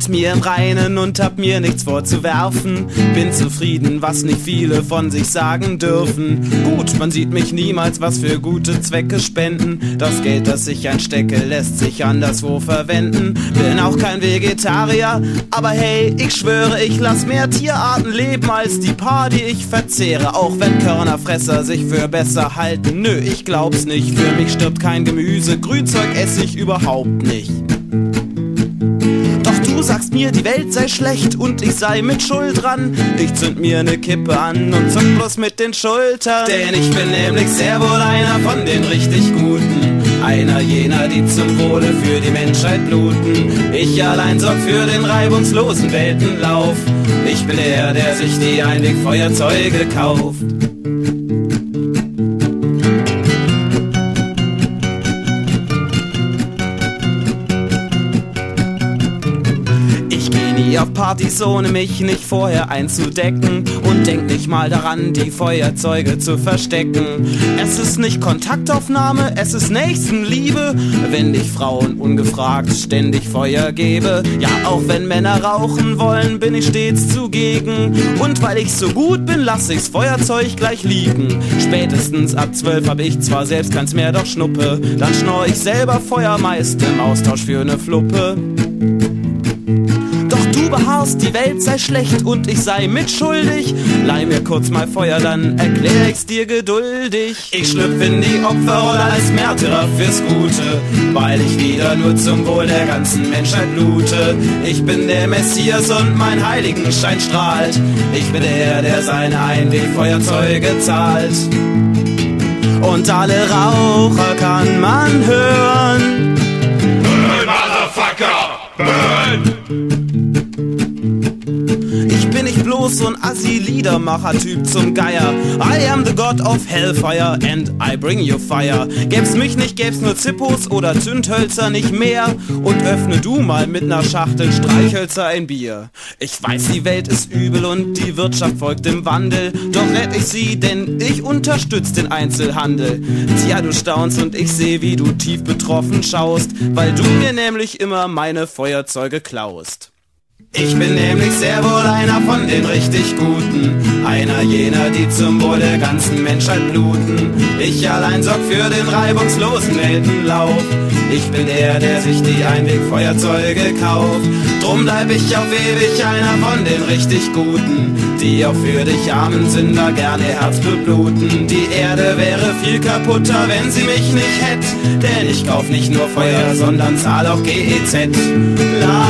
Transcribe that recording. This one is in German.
mit mir im Reinen und hab mir nichts vorzuwerfen. Bin zufrieden, was nicht viele von sich sagen dürfen. Gut, man sieht mich niemals was für gute Zwecke spenden. Das Geld, das ich einstecke, lässt sich anderswo verwenden. Bin auch kein Vegetarier, aber hey, ich schwöre, ich lass mehr Tierarten leben als die paar, die ich verzehre. Auch wenn Körnerfresser sich für besser halten, nö, ich glaub's nicht. Für mich stirbt kein Gemüse, Grünzeug esse ich überhaupt nicht. Doch du sagst mir, die Welt sei schlecht und ich sei mit Schuld dran. Ich zünd mir ne Kippe an und zuck bloß mit den Schultern. Denn ich bin nämlich sehr wohl einer von den richtig Guten. Einer jener, die zum Wohle für die Menschheit bluten. Ich allein sorg für den reibungslosen Weltenlauf. Ich bin der sich die Einwegfeuerzeuge kauft. Auf Partys, ohne mich nicht vorher einzudecken, und denk nicht mal daran, die Feuerzeuge zu verstecken. Es ist nicht Kontaktaufnahme, es ist Nächstenliebe, wenn ich Frauen ungefragt ständig Feuer gebe. Ja, auch wenn Männer rauchen wollen, bin ich stets zugegen. Und weil ich so gut bin, lass ich's Feuerzeug gleich liegen. Spätestens ab 12 hab ich zwar selbst keins mehr, doch Schnuppe. Dann schnorr ich selber Feuer, meist im Austausch für ne Fluppe. Du beharrst, die Welt sei schlecht und ich sei mitschuldig. Leih mir kurz mal Feuer, dann erklär ich's dir geduldig. Ich schlüpf in die Opferrolle als Märtyrer fürs Gute, weil ich wieder nur zum Wohl der ganzen Menschheit blute. Ich bin der Messias und mein Heiligenschein strahlt. Ich bin der seine Einwegfeuerzeuge zahlt. Und alle Raucher kann man hören: Burn, Motherfucker, burn! Bloß so ein Assi-Liedermacher-Typ zum Geier. I am the God of Hellfire and I bring you fire. Gäb's mich nicht, gäb's nur Zippos oder Zündhölzer nicht mehr. Und öffne du mal mit ner Schachtel Streichhölzer ein Bier. Ich weiß, die Welt ist übel und die Wirtschaft folgt im Wandel. Doch rett ich sie, denn ich unterstütz den Einzelhandel. Tja, du staunst und ich seh, wie du tief betroffen schaust, weil du mir nämlich immer meine Feuerzeuge klaust. Ich bin nämlich sehr wohl einer von den richtig Guten, einer jener, die zum Wohl der ganzen Menschheit bluten. Ich allein sorg für den reibungslosen Weltenlauf. Ich bin der sich die Einwegfeuerzeuge kauft. Drum bleib ich auf ewig einer von den richtig Guten, die auch für dich armen Sünder gerne Herzblut bluten. Die Erde wäre viel kaputter, wenn sie mich nicht hätt, denn ich kauf nicht nur Feuer, sondern zahl auch GEZ.